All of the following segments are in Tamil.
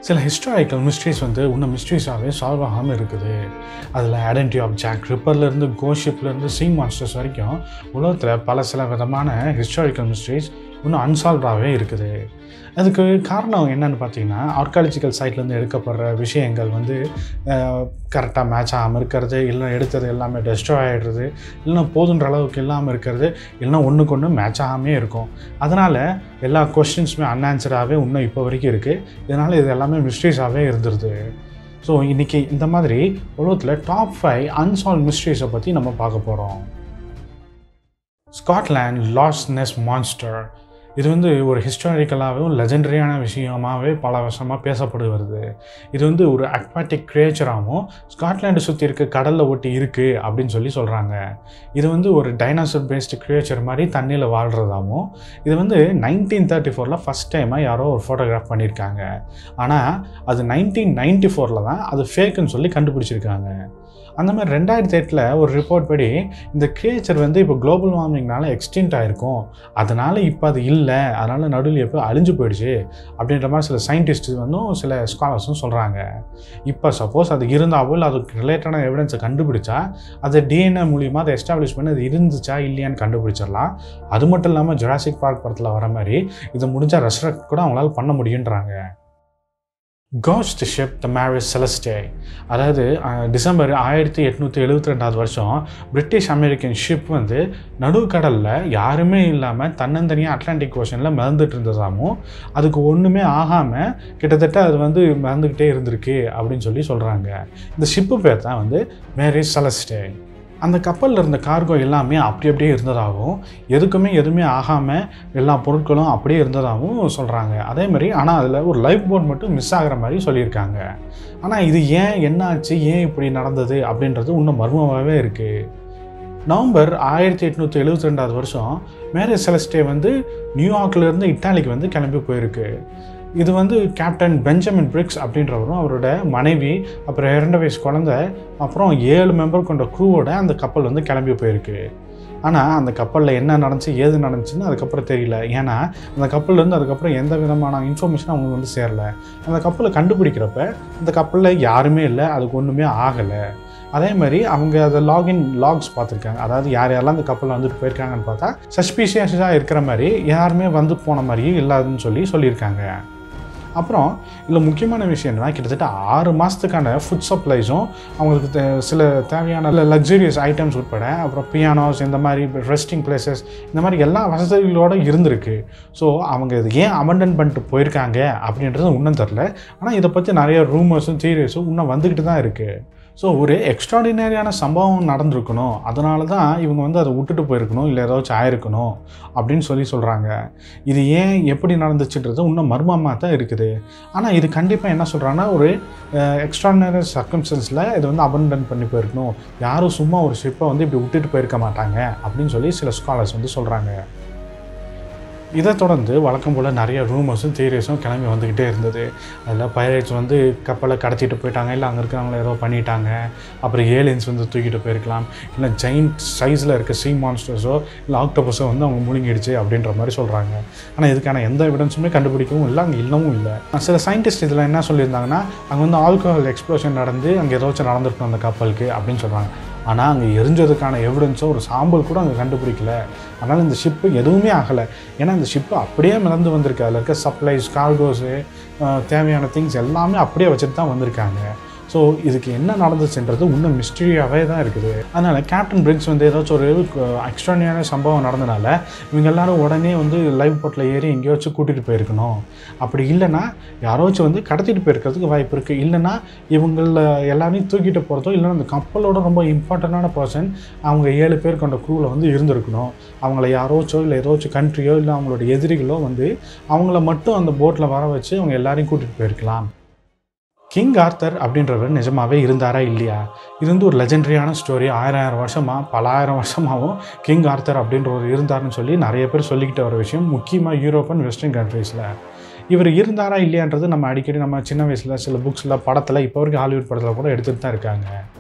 சில ஹிஸ்டாரிக்கல் மிஸ்ட்ரீஸ் வந்து இன்னும் மிஸ்ட்ரீஸாகவே சால்வ் ஆகாமல் இருக்குது. அதில் ஐடென்டிட்டி ஆஃப் ஜாக் ரிப்பர்லேருந்து கோஷிப்லேருந்து சீ மான்ஸ்டர்ஸ் வரைக்கும் உலகத்தில் சில விதமான ஹிஸ்டாரிக்கல் மிஸ்ட்ரீஸ் இன்னும் அன்சால்வ்டாகவே இருக்குது. அதுக்கு காரணம் என்னென்னு பார்த்தீங்கன்னா, ஆர்காலஜிக்கல் சைட்லேருந்து எடுக்கப்படுற விஷயங்கள் வந்து கரெக்டாக மேட்ச் ஆகாமல் இருக்கிறது, இல்லைனா எடுத்தது எல்லாமே டெஸ்ட்ராய் ஆகிடுறது, இல்லைனா போதுன்ற அளவுக்கு இல்லாமல் இருக்கிறது, இல்லைனா ஒன்றுக்கு ஒன்று மேட்ச் ஆகாமே இருக்கும். அதனால் எல்லா கொஸ்டின்ஸுமே அன்ஆன்சராகவே இன்னும் இப்போ வரைக்கும் இருக்குது. இதனால் இது எல்லாமே மிஸ்ட்ரீஸாகவே இருந்துருது. ஸோ இன்றைக்கி இந்த மாதிரி உலகத்தில் டாப் 5 அன்சால்வ் மிஸ்ட்ரீஸை பற்றி நம்ம பார்க்க போகிறோம். Scotland Loch Ness monster. இது வந்து ஒரு ஹிஸ்டாரிக்கலாகவும் லெஜெண்டரியான விஷயமாகவே பல வருஷமாக பேசப்பட்டு வருது. இது வந்து ஒரு அக்வாட்டிக் கிரியேச்சராகவும் ஸ்காட்லாண்டை சுற்றி இருக்க கடலில் ஒட்டி இருக்குது அப்படின்னு சொல்கிறாங்க. இது வந்து ஒரு டைனாசர் பேஸ்டு கிரியேச்சர் மாதிரி தண்ணியில் வாழ்கிறதாகவும், இது வந்து 1934 ஃபஸ்ட் டைமாக யாரோ ஒரு ஃபோட்டோகிராஃப் பண்ணியிருக்காங்க. ஆனால் அது 1994 தான் அது ஃபேக்குன்னு சொல்லி கண்டுபிடிச்சிருக்காங்க. அந்த மாதிரி 2008 ஒரு ரிப்போர்ட் படி இந்த கிரியேச்சர் வந்து இப்போ குளோபல் வார்மிங்னால எக்ஸ்டின்ட் ஆகிருக்கும், அதனால் இப்போ அது இல்லை, அதனால் நடுவில் எப்போ அழிஞ்சு போயிடுச்சு அப்படின்ற மாதிரி சில சயின்டிஸ்ட் சில ஸ்காலர்ஸும் சொல்கிறாங்க. இப்போ சப்போஸ் அது இருந்தாவோ இல்லை அதுக்கு ரிலேட்டடான எவிடன்ஸை கண்டுபிடிச்சா அது டிஎன்ஏ மூலியமாக அதை எஸ்டாப்ளிஷ் பண்ணி அது இருந்துச்சா இல்லையான்னு கண்டுபிடிச்சிடலாம். அது மட்டும் இல்லாமல் ஜுராசிக் பார்க் படத்தில் வர மாதிரி இதை முடிஞ்சால் ரெஸ்ட்ரக்ட் கூட அவங்களால பண்ண முடியுன்றாங்க. Ghost ship the Mary Celeste. அதாவது டிசம்பர் 1872 பிரிட்டிஷ் அமெரிக்கன் ஷிப் வந்து நடுக்கடலில் யாருமே இல்லாமல் தன்னந்தனியாக அட்லாண்டிக் ஓஷனில் மிதந்துட்டு இருந்ததாகவும், அதுக்கு ஒன்றுமே ஆகாமல் கிட்டத்தட்ட அது வந்து மிதந்துக்கிட்டே இருந்திருக்கு அப்படின்னு சொல்கிறாங்க. இந்த ஷிப்பு பேர் தான் வந்து மேரிஸ் செலஸ்டே. அந்த கப்பலில் இருந்த கார்கோ எல்லாமே அப்படியே இருந்ததாகவும், எதுவுமே ஆகாமல் எல்லா பொருட்களும் அப்படியே இருந்ததாகவும் சொல்கிறாங்க. அதே மாதிரி ஆனால் அதில் ஒரு லைஃப் போட் மட்டும் மிஸ் ஆகிற மாதிரி சொல்லியிருக்காங்க. ஆனால் இது என்ன ஆச்சு, ஏன் இப்படி நடந்தது அப்படின்றது இன்னும் மர்மமாகவே இருக்குது. நவம்பர் 1872 மேரிஸ் செலஸ்டே வந்து நியூயார்க்லேருந்து இட்டாலிக்கு வந்து கிளம்பி போயிருக்கு. இது வந்து கேப்டன் பெஞ்சமின் பிரிக்ஸ் அப்படின்றவரும் அவரோட மனைவி, அப்புறம் 2 வயசு குழந்தை, அப்புறம் 7 மெம்பர் கொண்ட க்ரூவோட அந்த கப்பல் வந்து கிளம்பி போயிருக்கு. ஆனால் அந்த கப்பலில் என்ன நடந்துச்சு ஏது நடந்துச்சுன்னு அதுக்கப்புறம் தெரியல. ஏன்னா அந்த கப்பல்லேருந்து அதுக்கப்புறம் எந்த விதமான இன்ஃபர்மேஷனும் அவங்களுக்கு வந்து சேரலை. அந்த கப்பலை கண்டுபிடிக்கிறப்ப அந்த கப்பலில் யாருமே இல்லை, அதுக்கு ஒன்றுமே ஆகலை. அதே மாதிரி அவங்க அதை லாக்ஸ் பார்த்துருக்காங்க. அதாவது யாரெல்லாம் அந்த கப்பலில் வந்துட்டு போயிருக்காங்கன்னு பார்த்தா சஸ்பீஷியஸாக இருக்கிற மாதிரி யாருமே வந்து போன மாதிரியும் இல்லாதுன்னு சொல்லியிருக்காங்க. அப்புறம் இதில் முக்கியமான விஷயம் என்னன்னா, கிட்டத்தட்ட 6 மாதத்துக்கான ஃபுட் சப்ளைஸும் அவங்களுக்கு சில தேவையான லக்ஸூரியஸ் ஐட்டம்ஸ் உட்பட, அப்புறம் பியானோஸ், இந்த மாதிரி ரெஸ்டிங் பிளேசஸ், இந்த மாதிரி எல்லா வசதிகளோடு இருந்திருக்கு. ஸோ அவங்க இது ஏன் அபண்டன் பண்ணிட்டு போயிருக்காங்க அப்படின்றது இன்னும் தெரில. ஆனால் இதை பற்றி நிறைய ரூமர்ஸும் தியரிஸும் இன்னும் வந்துக்கிட்டு தான் இருக்குது. ஸோ ஒரு எக்ஸ்ட்ராடினரியான சம்பவம் நடந்திருக்கணும், அதனால தான் இவங்க வந்து அதை விட்டுட்டு போயிருக்கணும், இல்லை ஏதாச்சும் ஆயிருக்கணும் அப்படின்னு சொல்கிறாங்க. இது ஏன் எப்படி நடந்துச்சுன்றது இன்னும் மர்மமாக தான் இருக்குது. ஆனால் இது கண்டிப்பாக என்ன சொல்கிறாங்கன்னா, ஒரு எக்ஸ்ட்ராடினரி சர்க்கம்ஸ்டன்ஸில் இது வந்து அபண்டன் பண்ணி போயிருக்கணும், யாரும் சும்மா ஒரு ஷிப்பை வந்து இப்படி விட்டுட்டு போயிருக்க மாட்டாங்க அப்படின்னு சில ஸ்காலர்ஸ் வந்து சொல்கிறாங்க. இதை தொடர்ந்து வழக்கம் போல் நிறைய ரூமர்ஸும் தியரிஸும் கிளம்பி வந்துக்கிட்டே இருந்தது. அதில் பைரேட்ஸ் வந்து கப்பலை கடத்திட்டு போயிட்டாங்க, இல்லை அங்கே இருக்கிறவங்கள ஏதோ பண்ணிட்டாங்க, அப்புறம் ஏலியன்ஸ் வந்து தூக்கிட்டு போயிருக்கலாம், இல்லை ஜெயிண்ட் சைஸில் இருக்க சீ மான்ஸ்டர்ஸோ இல்லை ஆக்டோபஸோ வந்து அவங்க முழுங்கிடுச்சு அப்படின்ற மாதிரி சொல்கிறாங்க. ஆனால் இதுக்கான எந்த எவிடன்ஸுமே கண்டுபிடிக்கவும் இல்லை, அங்கே இல்லவும் இல்லை. சில சயின்டிஸ்ட் இதில் என்ன சொல்லியிருந்தாங்கன்னா, அங்கே வந்து ஆல்கஹால் எக்ஸ்ப்ளோஷன் நடந்து அங்கே ஏதாச்சும் நடந்திருக்கும் அந்த கப்பலுக்கு அப்படின்னு சொல்கிறாங்க. ஆனால் அங்கே எரிஞ்சதுக்கான எவிடன்ஸோ ஒரு சாம்பல் கூட அங்கே கண்டுபிடிக்கல. அதனால் இந்த ஷிப்பு எதுவுமே ஆகலை. ஏன்னா இந்த ஷிப்பு அப்படியே மிதந்து வந்திருக்கு. அதில் இருக்க சப்ளைஸ், கார்கோஸு, தேவையான திங்ஸ் எல்லாமே அப்படியே வச்சுட்டு தான் வந்திருக்காங்க. ஸோ இதுக்கு என்ன நடந்துச்சுன்றது இன்னும் மிஸ்டரியாகவே தான் இருக்குது. அதனால் கேப்டன் பிரிக்ஸ் வந்து ஏதாச்சும் ஒரு எக்ஸ்ட்ரானியான சம்பவம் நடந்தனால இவங்க எல்லோரும் உடனே வந்து லைவ் போட்டில் ஏறி எங்கேயாச்சும் கூட்டிகிட்டு போயிருக்கணும். அப்படி இல்லைன்னா யாராச்சும் வந்து கடத்திட்டு போயிருக்கிறதுக்கு வாய்ப்பு இருக்குது. இல்லைன்னா இவங்கள எல்லாரையும் தூக்கிட்டு போகிறதோ, இல்லைன்னா அந்த கப்பலோட ரொம்ப இம்பார்ட்டண்டான பர்சன் அவங்க 7 பேர் கொண்ட க்ரூவில் வந்து இருந்திருக்கணும். அவங்கள யாரோச்சோ இல்லை ஏதாச்சும் கண்ட்ரியோ இல்லை அவங்களோட எதிரிகளோ வந்து அவங்கள மட்டும் அந்த போட்டில் வர வச்சு அவங்க எல்லாரையும் கூட்டிகிட்டு போயிருக்கலாம். கிங் ஆர்த்தர் அப்படின்றவர் நிஜமாகவே இருந்தாரா இல்லையா? இது வந்து ஒரு லெஜெண்டரியான ஸ்டோரி. 1000 வருஷமாக பல ஆயிரம் வருஷமாகவும் கிங் ஆர்த்தர் அப்படின்றவர் இருந்தாருன்னு நிறைய பேர் சொல்லிக்கிட்ட ஒரு விஷயம், முக்கியமாக யூரோப் அண்ட் வெஸ்டர்ன் கண்ட்ரீஸில். இவர் இருந்தாரா இல்லையான்றது நம்ம அடிக்கடி நம்ம சின்ன வயசில் சில புக்ஸில், படத்தில், இப்போ வரைக்கும் ஹாலிவுட் படத்தில் கூட எடுத்துகிட்டு தான் இருக்காங்க.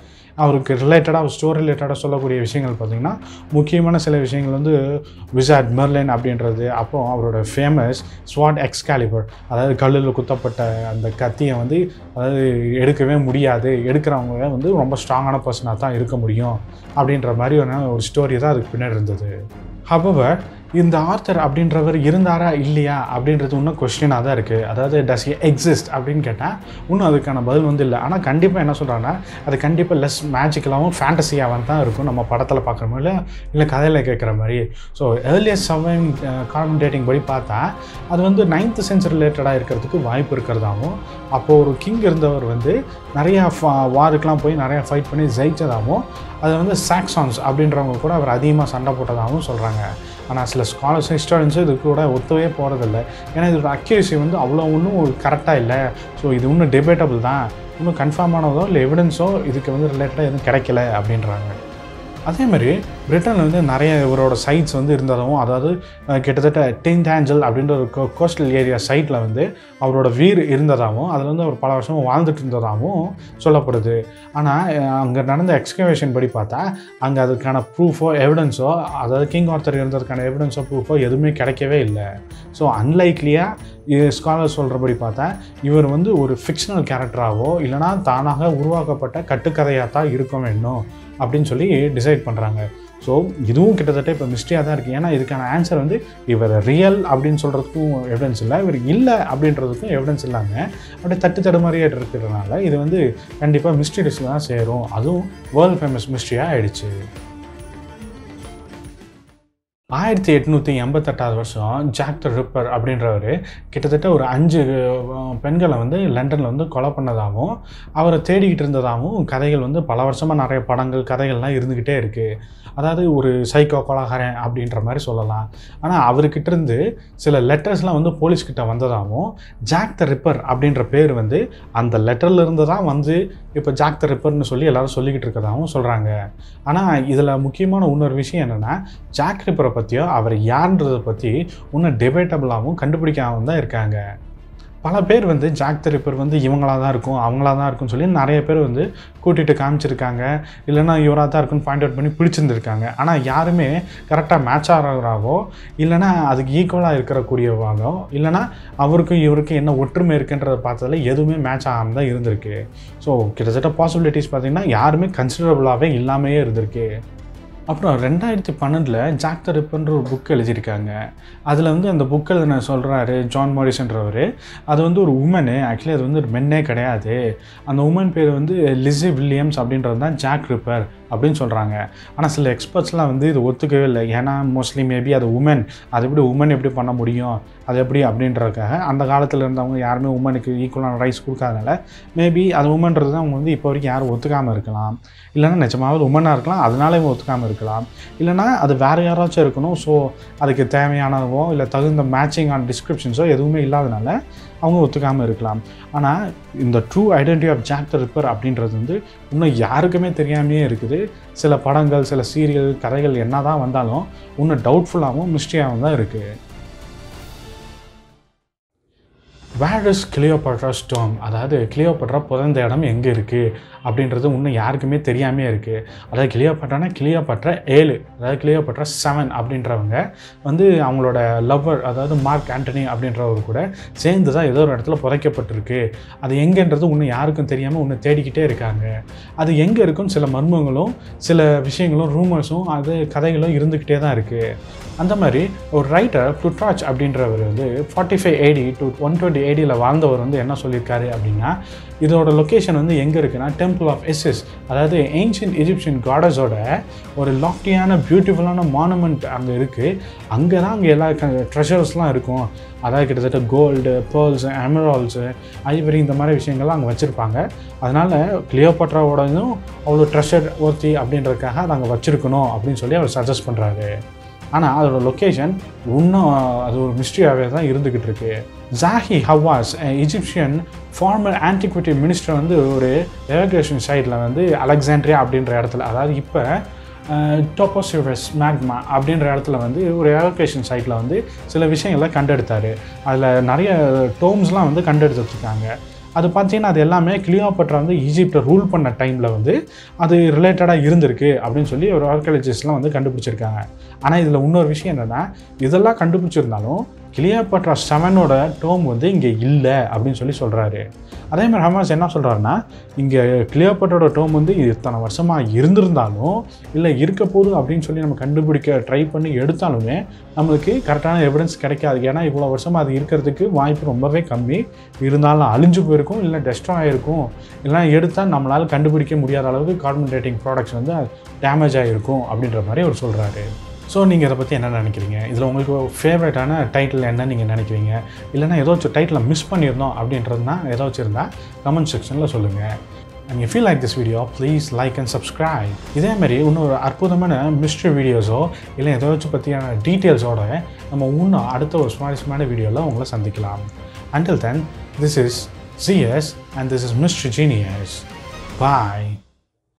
அவருக்கு ரிலேட்டடாக ஸ்டோரி ரிலேட்டடாக சொல்லக்கூடிய விஷயங்கள் பார்த்திங்கன்னா முக்கியமான சில விஷயங்கள் வந்து விசார்ட் மெர்லின் அப்படின்றது, அப்புறம் அவரோட ஃபேமஸ் ஸ்வாட் எக்ஸ்காலிபர், அதாவது கல்லில் குத்தப்பட்ட அந்த கத்தியை வந்து அதாவது எடுக்கவே முடியாது, எடுக்கிறவங்க வந்து ரொம்ப ஸ்ட்ராங்கான பர்சனாக தான் இருக்க முடியும் அப்படின்ற மாதிரி ஒரு ஸ்டோரி தான் அதுக்கு பின்னாடி இருந்தது. ஹவவர் இந்த ஆத்தர் அப்படின்றவர் இருந்தாரா இல்லையா அப்படின்றது இன்னும் கொஸ்டினாக தான் இருக்குது. அதாவது டஸ் ஹி எக்ஸிஸ்ட் அப்படின்னு கேட்டால் இன்னும் அதுக்கான பதில் வந்து இல்லை. ஆனால் கண்டிப்பாக என்ன சொல்கிறாங்கன்னா அது கண்டிப்பாக லெஸ் மேஜிக்கலாகவும் ஃபேண்டசியாகவும் தான் இருக்கும், நம்ம படத்தில் பார்க்குற மாதிரி இல்லை கதையில் கேட்குற மாதிரி. So earliest surviving carbon dating படி பார்த்தா அது வந்து 9th century ரிலேட்டடாக இருக்கிறதுக்கு வாய்ப்பு இருக்கிறதாகவும், அப்போது ஒரு கிங் இருந்தவர் வந்து நிறையா வாருக்கெலாம் போய் நிறையா ஃபைட் பண்ணி ஜெயிச்சதாகவும், அது வந்து சாக்ஸான்ஸ் அப்படின்றவங்க கூட அவர் அதிகமாக சண்டை போட்டதாகவும் சொல்கிறாங்க. ஆனால் சில ஸ்காலர்ஸ் ஹிஸ்டாரியன்ஸும் இது கூட ஒத்தவே போகிறதில்ல. ஏன்னா இதோட அக்யூரசி வந்து அவ்வளோ ஒன்றும் கரெக்டாக இல்லை. ஸோ இது இன்னும் டிபேட்டபிள் தான், இன்னும் கன்ஃபார்மானதோ இல்லை எவிடன்ஸோ இதுக்கு வந்து ரிலேட்டடாக எதுவும் கிடைக்கல அப்படின்றாங்க. அதே மாதிரி பிரிட்டனில் வந்து நிறைய இவரோட சைட்ஸ் வந்து இருந்ததாகவும், அதாவது கிட்டத்தட்ட 10th Angel அப்படின்ற ஒரு கோஸ்டல் ஏரியா சைட்டில் வந்து அவரோட வீர் இருந்ததாகவும், அதில் வந்து அவர் பல வருஷமும் வாழ்ந்துட்டு இருந்ததாகவும் சொல்லப்படுது. ஆனால் அங்கே நடந்த எக்ஸ்கவேஷன் படி பார்த்தா அங்கே அதுக்கான ப்ரூஃபோ எவிடன்ஸோ, அதாவது கிங் ஆர்த்தர் இருந்ததுக்கான எவிடன்ஸோ ப்ரூஃபோ எதுவுமே கிடைக்கவே இல்லை. ஸோ அன்லைக்லியாக ஸ்காலர் சொல்கிறபடி பார்த்தா இவர் வந்து ஒரு ஃபிக்ஷனல் கேரக்டராகவோ இல்லைனா தானாக உருவாக்கப்பட்ட கட்டுக்கதையாக தான் இருக்க வேண்டும் அப்படின்னு சொல்லி டிசைட் பண்ணுறாங்க. ஸோ இதுவும் கிட்டத்தட்ட இப்போ மிஸ்ட்ரியாக தான் இருக்குது. ஏன்னா இதுக்கான ஆன்சர் வந்து இவர் ரியல் அப்படின்னு சொல்கிறதுக்கும் எவிடன்ஸ் இல்லை, இவர் இல்லை அப்படின்றதுக்கும் எவிடன்ஸ் இல்லாமல் அப்படியே தடுமாறியே இருக்கிறதுனால இது வந்து கண்டிப்பாக மிஸ்ட்ரி லிஸ்ட்டில் தான் சேரும். அதுவும் வேர்ல்டு ஃபேமஸ் மிஸ்ட்ரியாக ஆயிடுச்சு. 1888 வருஷம் ஜாக் த ரிப்பர் அப்படின்றவர் கிட்டத்தட்ட ஒரு 5 பெண்களை வந்து லண்டனில் வந்து கொலை பண்ணதாகவும் அவரை தேடிக்கிட்டு இருந்ததாகவும் கதைகள் வந்து பல வருஷமாக நிறைய படங்கள் கதைகள்லாம் இருந்துக்கிட்டே இருக்குது. அதாவது ஒரு சைக்கோ கொலைகாரன் அப்படின்ற மாதிரி சொல்லலாம். ஆனால் அவர்கிட்ட இருந்து சில லெட்டர்ஸ்லாம் வந்து போலீஸ்கிட்ட வந்ததாகவும் ஜாக் த ரிப்பர் அப்படின்ற பேர் வந்து அந்த லெட்டரில் இருந்து தான் வந்து இப்போ ஜாக் த ரிப்பர்னு சொல்லி எல்லோரும் சொல்லிக்கிட்டு இருக்கதாகவும் சொல்கிறாங்க. ஆனால் இதில் முக்கியமான இன்னொரு விஷயம் என்னென்னா ஜாக் ரிப்பரை பற்றியோ அவர் யாருன்றதை பற்றி இன்னும் டிபேட்டபிளாகவும் கண்டுபிடிக்காமல் தான் இருக்காங்க. பல பேர் வந்து ஜாக் த ரிப்பர் வந்து இவங்களாக தான் இருக்கும் அவங்களாக தான் இருக்கும்னு சொல்லி நிறைய பேர் வந்து கூட்டிகிட்டு காமிச்சிருக்காங்க, இல்லைனா இவராக தான் இருக்குன்னு பாயிண்ட் அவுட் பண்ணி பிடிச்சிருந்துருக்காங்க. ஆனால் யாருமே கரெக்டாக மேட்ச் ஆகிறவராகவோ இல்லைனா அதுக்கு ஈக்குவலாக இருக்கக்கூடியவாகவோ இல்லைனா அவருக்கும் இவருக்கும் என்ன ஒற்றுமை இருக்குன்றதை பார்த்ததில் எதுவுமே மேட்ச் ஆகாமல் தான் இருந்திருக்கு. ஸோ கிட்டத்தட்ட பாசிபிலிட்டிஸ் பார்த்திங்கன்னா யாருமே கன்சிடரபுளாகவே இல்லாமையே இருந்திருக்கு. அப்புறம் 2012 ஜாக் த ரிப்பர்ன்ற ஒரு புக் எழுதியிருக்காங்க. அதில் வந்து அந்த புக்கில் நான் சொல்கிறாரு ஜான் மாரிசன்றவர், அது வந்து ஒரு உமனு, ஆக்சுவலி அது வந்து ஒரு மென்னே கிடையாது, அந்த உமன் பேர் வந்து லிஸி வில்லியம்ஸ் அப்படின்றது தான் ஜாக் ரிப்பர் அப்படின்னு சொல்கிறாங்க. ஆனால் சில எக்ஸ்பர்ட்ஸ்லாம் வந்து இது ஒத்துக்கவே இல்லை. ஏன்னா மோஸ்ட்லி மேபி அது உமன், அது எப்படி உமன் எப்படி பண்ண முடியும், அது எப்படி அப்படின்றதுக்காக அந்த காலத்தில் இருந்தவங்க யாருமே உமனுக்கு ஈக்குவலான ரைட்ஸ் கொடுக்காதனால மேபி அது உமன்றது தான் அவங்க வந்து இப்போ வரைக்கும் யாரும் ஒத்துக்காமல் இருக்கலாம். இல்லைனா நிஜமாவது உமனாக இருக்கலாம், அதனால இவங்க ஒத்துக்காமல் இருக்கலாம். இல்லைனா அது வேறு யாராச்சும் இருக்கணும். ஸோ அதுக்கு தேவையானவோ இல்லை தகுந்த மேட்சிங்கான டிஸ்கிரிப்ஷன்ஸோ எதுவுமே இல்லாதனால அவங்க ஒத்துக்காமல் இருக்கலாம். ஆனால் இந்த true identity of Jack the Ripper அப்படின்றது வந்து இன்னும் யாருக்குமே தெரியாமையே இருக்குது. சில படங்கள் சில சீரியல் கதைகள் என்ன தான் வந்தாலும் இன்னும் டவுட்ஃபுல்லாகவும் மிஸ்ட்ரியாகவும் தான் இருக்குது. வேர் இஸ் கிளியோபாட்ராஸ் டோம், அதாவது கிளியோபாட்ரா புதைந்த இடம் எங்கே இருக்குது அப்படின்றது இன்னும் யாருக்குமே தெரியாமே இருக்குது. அதாவது கிளியோபாட்ரானா கிளியோபாட்ரா 7, அதாவது கிளியோபாட்ரா 7 அப்படின்றவங்க வந்து அவங்களோட லவ்வர் அதாவது மார்க் ஆண்டனி அப்படின்றவர் கூட சேர்ந்து தான் ஏதோ ஒரு இடத்துல புதைக்கப்பட்டிருக்கு. அது எங்கேன்றது இன்னும் யாருக்கும் தெரியாமல் இன்னும் தேடிக்கிட்டே இருக்காங்க. அது எங்கே இருக்குன்னு சில மர்மங்களும் சில விஷயங்களும் ரூமர்ஸும் அது கதைகளும் இருந்துக்கிட்டே தான் இருக்குது. அந்த மாதிரி ஒரு ரைட்டர் புளுட்டார்ச் அப்படின்றவர் வந்து 45 AD to 120 ADயில் வாழ்ந்தவர் வந்து என்ன சொல்லியிருக்காரு அப்படின்னா, இதோட லொக்கேஷன் வந்து எங்கே இருக்குன்னா டெம்பிள் ஆஃப் எசிஸ், அதாவது ஏன்ஷியன்ட் எஜிப்சியன் காடஸோட ஒரு லாஃப்டியான பியூட்டிஃபுல்லான மானுமெண்ட் அங்கே இருக்குது. அங்கே தான் அங்கே எல்லா ட்ரெஷர்ஸ்லாம் இருக்கும். அதாவது கிட்டத்தட்ட கோல்டு, பேர்ல்ஸு, எமரால்ட்ஸு, ஐவரி இந்த மாதிரி விஷயங்கள்லாம் அங்கே வச்சுருப்பாங்க. அதனால் கிளியோபாட்ராவோடதும் அவ்வளோ ட்ரெஷர் ஒர்த்தி அப்படின்றதுக்காக அதை அங்கே வச்சுருக்கணும் அப்படின்னு சொல்லி அவர் சஜஸ்ட் பண்ணுறாரு. ஆனால் அதோட லொக்கேஷன் இன்னும் அது ஒரு மிஸ்ட்ரியாகவே தான் இருந்துக்கிட்டு இருக்கு. Zahi Hawass Egyptian former antiquity minister வந்து ஒரு எவாகுவேஷன் சைட்டில் வந்து அலெக்சாண்ட்ரியா அப்படின்ற இடத்துல, அதாவது இப்போ டோபோசிரிஸ் மேக்மா அப்படின்ற இடத்துல வந்து ஒரு எவாகுவேஷன் சைட்டில் வந்து சில விஷயங்களை கண்டெடுத்தார். அதில் நிறைய டோம்ஸ்லாம் வந்து கண்டெடுத்து வச்சுருக்காங்க. அது பார்த்தீங்கன்னா அது எல்லாமே கிளியோபட்ரா வந்து ஈஜிப்டை ரூல் பண்ண டைமில் வந்து அது ரிலேட்டடாக இருந்திருக்கு அப்படின்னு சொல்லி ஒரு ஆர்கியாலஜிஸ்ட்லாம் வந்து கண்டுபிடிச்சிருக்காங்க. ஆனால் இதில் இன்னொரு விஷயம் என்னென்னா, இதெல்லாம் கண்டுபிடிச்சிருந்தாலும் கிளியோபட்ரா 7ஓட டோம் வந்து இங்கே இல்லை அப்படின்னு சொல்லி சொல்கிறாரு. அதே மாதிரி ஹமாஸ் என்ன சொல்கிறாருன்னா, இங்கே கிளியோபட்ராவோட டோம் வந்து இத்தனை வருஷமாக இருந்திருந்தாலும் இல்லை இருக்க போகுது அப்படின்னு சொல்லி நம்ம கண்டுபிடிக்க ட்ரை பண்ணி எடுத்தாலுமே நம்மளுக்கு கரெக்டான எவிடன்ஸ் கிடைக்காது. ஏன்னா இவ்வளோ வருஷமாக அது இருக்கிறதுக்கு வாய்ப்பு ரொம்பவே கம்மி. இருந்தாலும் அழிஞ்சு போயிருக்கும், இல்லை டெஸ்ட்ராய் ஆகிருக்கும், இல்லைனா எடுத்தால் நம்மளால் கண்டுபிடிக்க முடியாத அளவுக்கு கார்பன் டேட்டிங் ப்ராடக்ட்ஸ் வந்து டேமேஜ் ஆகிருக்கும் அப்படின்ற மாதிரி அவர் சொல்கிறாரு. ஸோ நீங்கள் இதை பற்றி என்ன நினைக்கிறீங்க? இதில் உங்களுக்கு ஃபேவரட்டான டைட்டில் என்ன நீங்கள் நினைக்கிறீங்க? இல்லைனா ஏதாச்சும் டைட்டிலை மிஸ் பண்ணியிருந்தோம் அப்படின்றதுனா ஏதாச்சும் இருந்தால் கமெண்ட் செக்ஷனில் சொல்லுங்கள். And if you like this video, please like and subscribe. இதே மாதிரி இன்னொரு அற்புதமான மிஸ்ட்ரி வீடியோஸோ இல்லை ஏதாச்சும் பற்றியான டீட்டெயில்ஸோட நம்ம இன்னும் அடுத்த ஒரு சுவாரஸ்யமான வீடியோவில் உங்களை சந்திக்கலாம். Until then, this is ZS and this is Mystery Genius. Bye.